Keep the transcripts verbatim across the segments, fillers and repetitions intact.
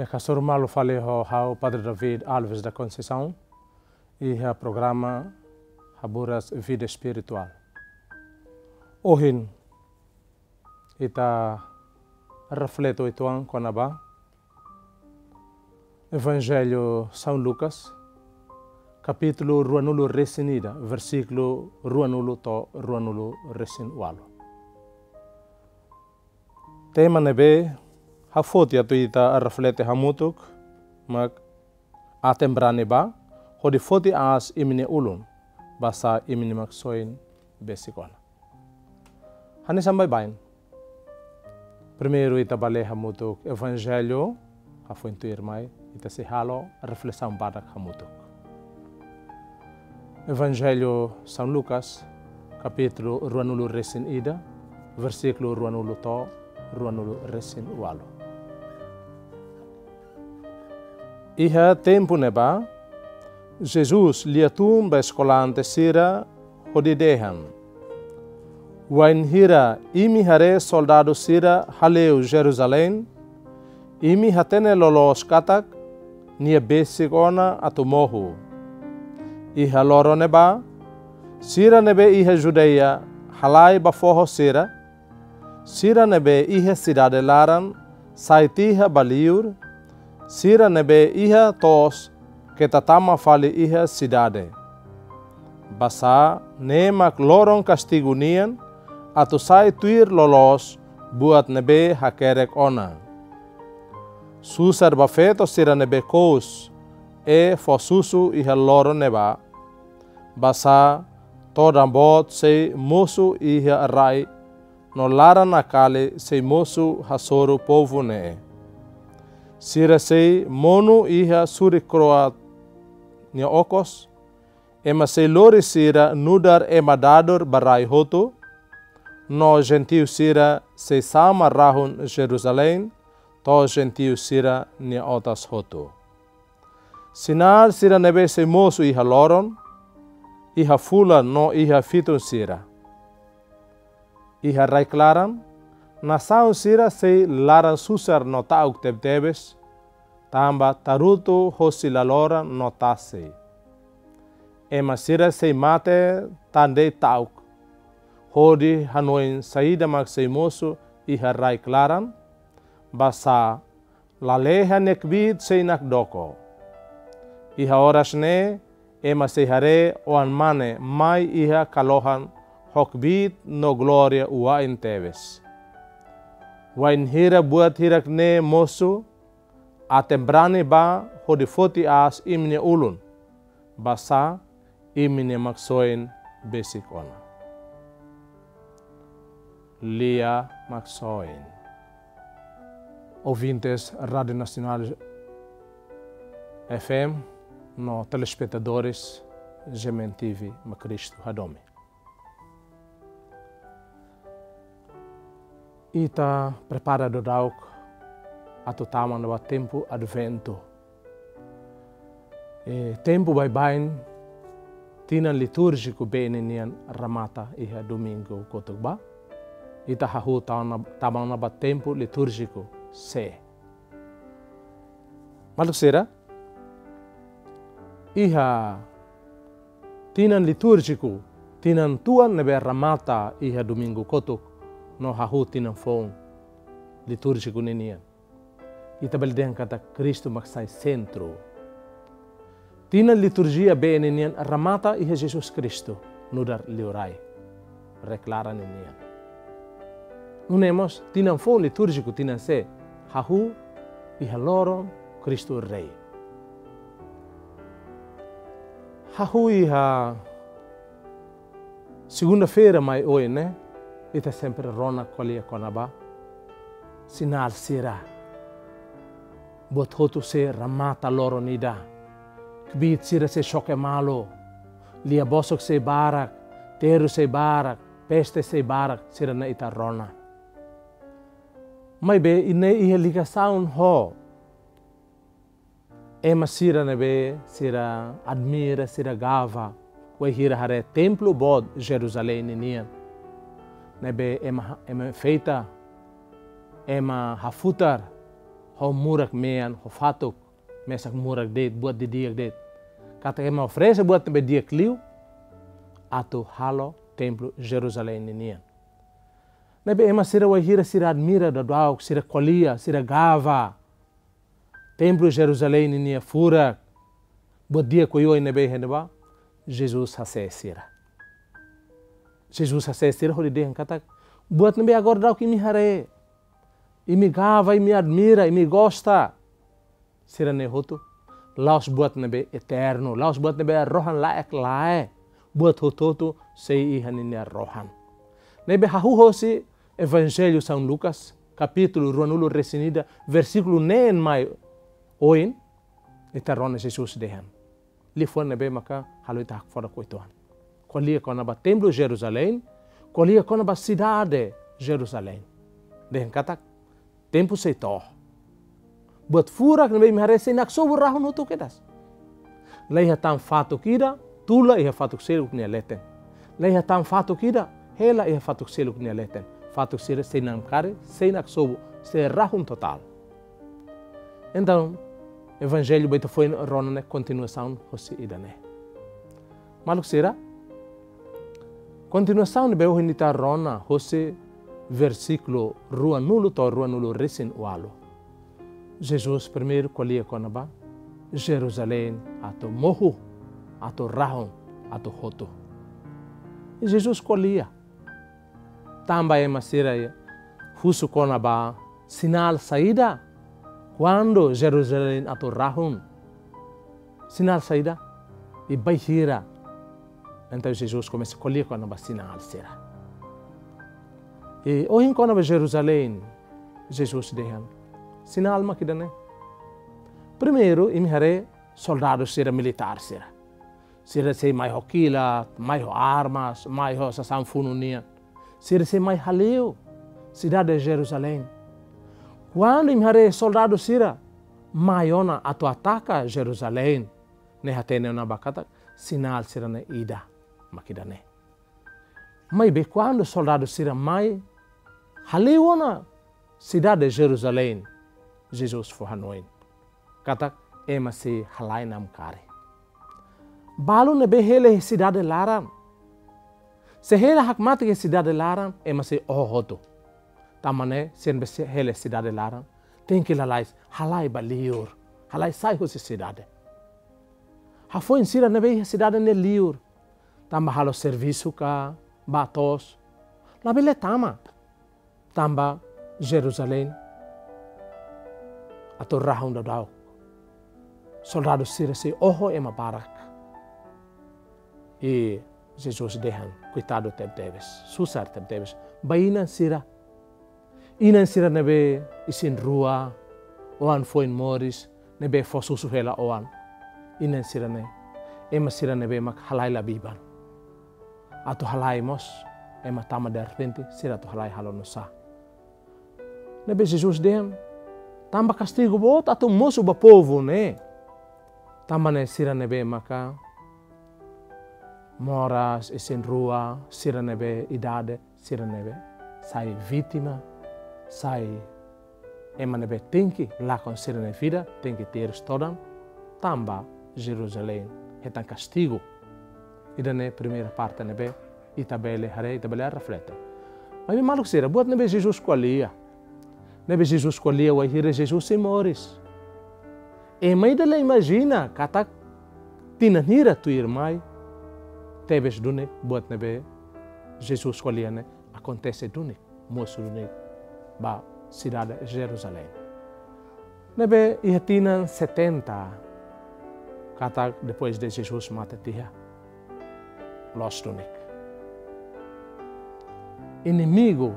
É casormalo fale ho hau Padre David Alves da Conceição e o programa HABURAS VIDA ESPIRITUAL. Ohin ita refleto ituang konaba Evangelho São Lucas, capítulo ruanulo resinida, versículo ruanulo to ruanulo resinualo. Tema nebe hafoti atu ita reflete hamutuk mak atembrane ba hodi foti as imine ulun basa imine maksoin besikona. Hani sambai bain. Primeiro ita bale hamutuk Evangelho hafuintu irmai ita se halo reflexão badak hamutuk. Evangelho São Lucas, capítulo ruanulo resinida, versículo ruanulo to ruanulo resinualo. Iha tempo neba, Jesus liatum ba escolante sira hodidehan. Wain hira imi hare soldado sira haleu Jerusalém, imi hatene lolos katak, nia besikona atu mohu. Iha loro neba, sira nebe iha Judeia, halai bafoho sira, sira nebe iha cidade laran, saitiha baliur, sira nebe iha tos, que tatama fale iha cidade. Basa nemak lorong castigo nian, atu sai tuir lolos, buat nebe hakerek ona. Susar bafeto sira nebe kous, e fosusu iha loro neba. Basa todambot se mosu iha rai, no lara nakale se mosu hasoru povo ne. Sira se monu iha suri kroat nia okos, ema se lori sira nudar ema dador barai hotu, no gentil sira se sama rahun Jerusalém, to gentil sira nia otas hotu. Sinar sira nebe se mosu iha loron, iha fula no iha fitun sira. Iha rai klaran, nasaun sira se laran susar no tauk tebtebes, tamba taruto hosi lalora no tase. Ema sira se mate tande tauk, hodi hanoin saída mak se mosu iha rai klaran, basa laleha nekbid se nak doko. Iha oras ne, ema se hare oan mane mai iha kalohan hokbit no gloria uain teves. Wain hira buat hirak ne mosu, atembrane ba hodi foti as imne ulun, basa imne maksoin besik ona. Lia maksoin. Ouvintes Rádio Nacional F M, no telespectadores Gemen T V ma Cristo Hadome. Ita prepara do dauk atu tama no tempo advento. E tempo vai bain tina litúrgico bene nian ramata iha domingo kotugba. Ita hahu tama na ba tempo litúrgico se. Maluk sera iha tinan litúrgico, tinan tuan nebe ramata iha domingo kotuk no hahu tinan fong litúrgico ninian. Ita balden kata Cristo maksai centro. Tinan liturgia be ninian ramata iha Jesus Cristo nudar liurai. Reclara ninian. Nunemos tinan fong litúrgico tinan se hahu iha loron Cristo Rei. Hahu iha segunda-feira mai oi ne, ita sempre rona kolia konaba, sinal sira, bot hotu se ramata loro nida, kbit sira se shoke malo, lia bosok se barak, teru se barak, peste se barak, sira na ita rona. Mai be ine iha liga saun ho, ema sira nebe, sira admira, sira gava, wai hira hare templo bod Jerusalém ninian. Nebe ema, ema feita, ema hafutar, ho murak mean, ho fatuk, mesak murak det, buat di diak det. Kata que mau oferece buat nebe diak liu, atu halo templo Jerusalém ninian. Nebe ema sira wahira sira admira da doauk, sira kolia, sira gava. Templo Jerusalém ninia furak, buat dia koyoi nebe heneba, Jesus hase sira. Jesus hase sira hori dehen katak, buat nebe agora dauk imi hare, imi gava, imi admira, imi gosta. Sira ne hotu, laos buat nebe eterno, laos buat nebe rohan laek lae, buat hototu sei ihan ini rohan. Nebe hahu hosi Evangelho São Lucas, capítulo ruanulo resinida, versículo nen mai oin, eterno Jesus dehan. Li foi nebe maka halu ita fora koituan. Kolia kona ba templo Jerusalém, kolia kona ba cidade Jerusalém. Dehan katak tempo seito. Buat furak nebe mihare sei nak sobu rahun hutu kedas. Leiha tam fato kida, tula iha fato seluk nia leten. Leiha tam fato kida, hela iha fato seluk nia leten. Fato sira sei nam kare, sei nak sobu, sei rahun total. Então, Evangelho beito foi rona continuação hosi idane. Maluk sira, continuação de beu hinita rona hosi versículo rua nulo to rua nulo resin ualo. Jesus primeiro kolia konaba, Jerusalém ato mohu, ato rahon, ato hoto. E Jesus kolia. Tamba ema sira husu konaba, sinal saída. Quando Jerusalém ato rahon, sinal saída, e baihira. Então Jesus começa a colher konaba sinal sira. E ohin konaba Jerusalém, Jesus dehan. Sinal makidane. Primeiro, imihare soldados sira militar sira. Sira sei mai hokila, mai ho armas, mai ho sasamfununia. Sira sei mai haleu, cidade de Jerusalém. Quando imihare soldados sira, maiona atu ataca Jerusalém, ne hatene na bakata, sinal sira ne ida makidane. Mai be quando soldados sira mai haleona cidade de Jerusalém, Jesus foi hanoin. Kata ema se halai nam kare. Balu ne behele cidade laran. Se hele hakmati ke cidade laran ema se ohoto. Tamane sen be hele cidade laran. Tem que lalai halai baliur. Halai sai ho cidade. Ha foi in sira ne be cidade ne liur. Tamba halo serviço ka batos. La bele tama. Tamba Jerusalém. Ato rahun da dau. Soldados sira se oho ema barak. E Jesus dehan, coitado tem teves, susar tem teves. Bainan sira. Inan sira nebe isin rua, oan foi moris, nebe fosusu hela oan. Inan sira ne, ema sira nebe mak halai la biban. Ato halai mos, ema tama de repente, sira ato halai halonosa. Nebe Jesus dehan, tamba castigo bot ato moço ba povo ne. Tamba ne sira nebe maka moras e sem rua, sira nebe idade, sira nebe sai vítima, sai ema nebe tenki lá com sira ne vida, tem que ter estodan. Tamba Jerusalém etan castigo. Ida ne primeira parte nebe itabele hare itabele reflete. Mas me maluco sira, buat nebe Jesus kolia. Nebe Jesus kolia wa hira Jesus sem moris. E mãe dela imagina, kata tinanira tu irmai, tebes dunik buat nebe Jesus kolia ne acontece dunik, moço dunik ba cidade Jerusalém. Nebe ihatinan setenta, kata depois de Jesus mata tia, los dunik. Inimigo,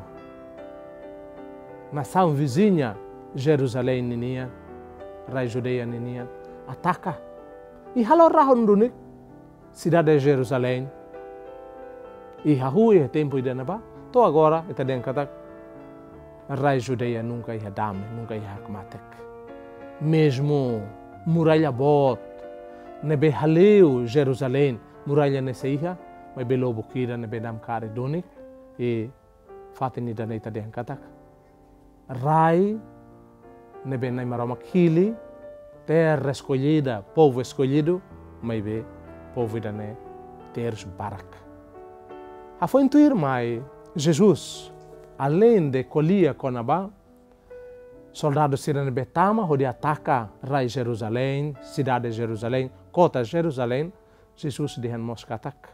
nação vizinha Jerusalém ninia, Rai Judeia ninia, ataca. E halo rahon dunik, cidade de Jerusalém. E hahui é tempo ida naba. To agora ita den kata Rai Judeia nunca ia dame, nunca ia hakmatek. Mesmo muralha bot, nebe haleu Jerusalém, muralha nesse ia, mas belo bukira nebe dam kare dunik. E fatin ida ita den kata Rai nebe na maroma hili, terra escolhida, povo escolhido, mas be povo idane terus barak. A foi intuir mai Jesus, além de colia conaba, soldados sirene betama hodi ataca rai Jerusalém, cidade de Jerusalém, kota Jerusalém, Jesus dihan moskatak.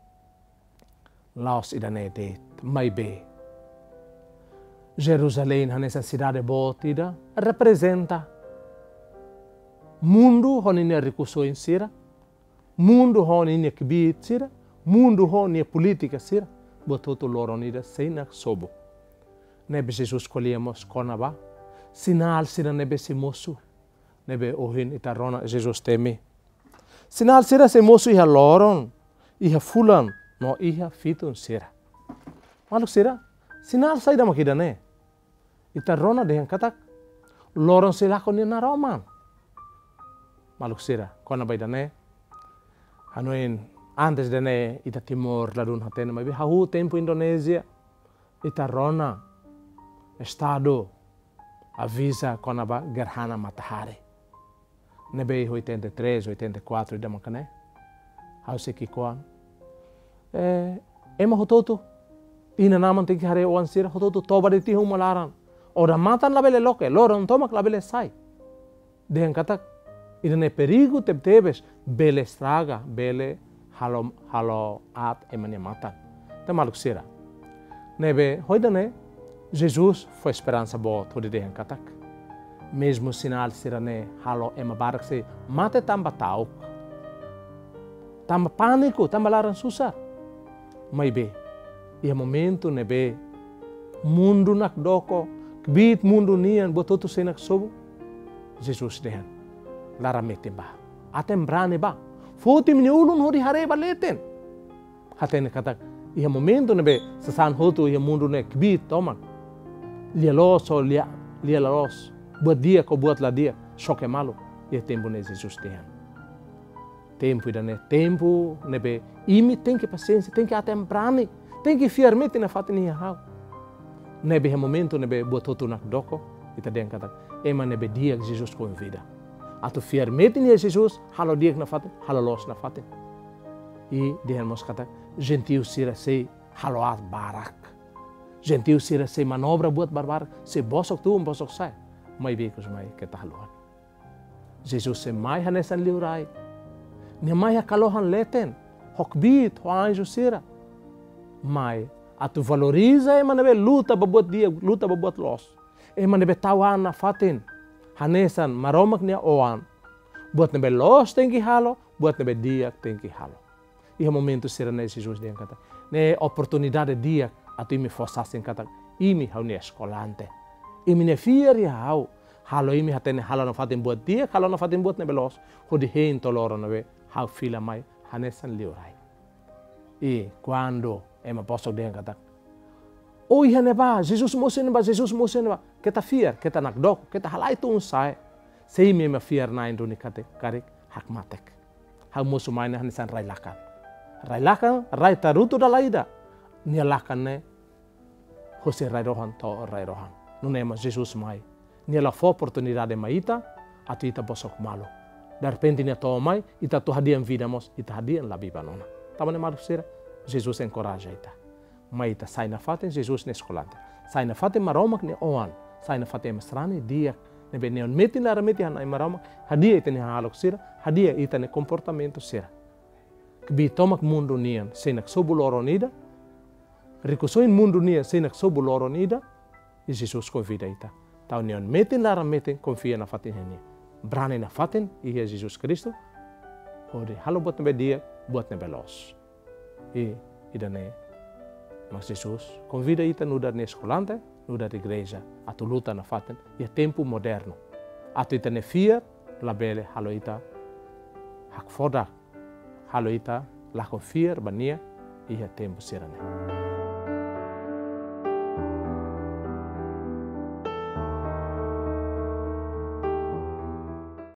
Laos idane det, mai be. Jerusalém, nessa cidade botida, representa mundo honine recurso em sira, mundo honine kibit sira, mundo honine política sira, bototo loronida seina sobo. Nebe Jesus colhemos conaba, sinal sira nebe se moço, nebe ohin itarona Jesus teme. Sinal sira se moço iha loron, iha fulan, no iha fitun sira. Maluk sira, sinal saida makidane. Itarona dengan katak loron sila ko ni naroman. Maluk sira, kona baidane. Anuin antes dene ita timor ladun hatene mabi hahu tempo Indonesia. Itarona estado avisa kona ba gerhana matahari. Nebe oitenta e três, oitenta e quatro ida makane. Hau seki koan. Eh, ema hototo. Ina naman tiki hare oan sira hototo toba de tihu malaran. Ora matan labele loke, loron tomak labele sai. Dengan kata, idane perigo teb tebes, bele estraga, bele halo halo at emane matan. Te maluk sira. Nebe, hoidane, Jesus foi esperança boa, todo dengan katak. Mesmo sinal sirane halo ema barak se, mate tamba tauk. Tamba pânico, tamba laran susah. Mai be, ia momento nebe, mundo nak doko, kbit mundo nian bototo senak sobo. Jesus dehan. Lara metin ba. Atem brane ba. Foti mini ulun hori hare baleten. Hatene katak. Ia momento nebe sasan hotu ia mundo ne kbit toman. Lia los o lia lia los. Buat dia ko buat la dia. Choque malo. Ia tempo ne Jesus dehan. Tempo idane tempo nebe imi tem que paciência, tem que atem brane, tem que fiarmete na fatini hau. Nebe he momento nebe bototo nak doko, ita den kata, ema nebe dia que Jesus com vida. Atu fiarmete ni Jesus, halo dia na fatin, halo los na fatin. E dihan mos kata, gentil sira se halo at barak. Gentil sira se manobra buat barbar, se bosok tu um bosok sai. Mai bekus mai kita haluan. Jesus se mai hanesan liurai. Ni mai hakalohan leten, hokbit, ho anjo sira. Mai atu valoriza ema nebe luta babuat dia, luta babuat los. Ema nebe tawan na fatin. Hanesan maromak nia oan. Buat nebe los tenki halo, buat nebe dia tenki halo. Iha momento sira na Jesus dia kata. Ne oportunidade dia atu imi fosasin kata. Imi hau ni eskolante. Imi ne fieri hau. Halo imi hatene halo na fatin buat dia, halo na fatin buat nebe los. Hodi hein toloro nebe hau fila mai hanesan liurai. E quando ema posso dia kata. Oh iya neba, Jesus mose neba, Jesus mose neba. Kita fier, kita nak dok, kita halai tu unsai. Sei me ma fier na indoni kate karik hak matek. Hau musu maina hanesan rai lakan. Rai lakan, rai tarutu da laida. Nia lakan ne hose rai rohan to rai rohan. Nunema Jesus mai. Nia la fo oportunidade maita, atu ita bosok malo. Dar repente nia to mai, ita tu hadian vida mos, ita hadian la biba nona. Tamane maru sira, Jesus encoraja ita. Mai ita sai na faten Jesus ne escolante. Sai na faten maromak ne oan. Sai na faten mesrani dia. Nebe neon metin la remeti hanai maromak. Hadia ita ne halok sira. Hadia ita ne comportamento sira. Kbi tomak mundo nian. Senak sobu loro nida. Rikusoin mundo nian. Senak sobu loro nida. E Jesus convida ita. Tau neon metin la remeti confia na faten henia. Brane na faten. Ia Jesus Cristo. Ode halo buat nebe dia. Buat nebe los. E idane. Mas Jesus convida ita nuda na escolante, nuda na igreja, atu luta na faten, e tempo moderno. Atu ita ne fiat, la bele halo ita hak foda, halo ita la confiar bania, e tempo sirane.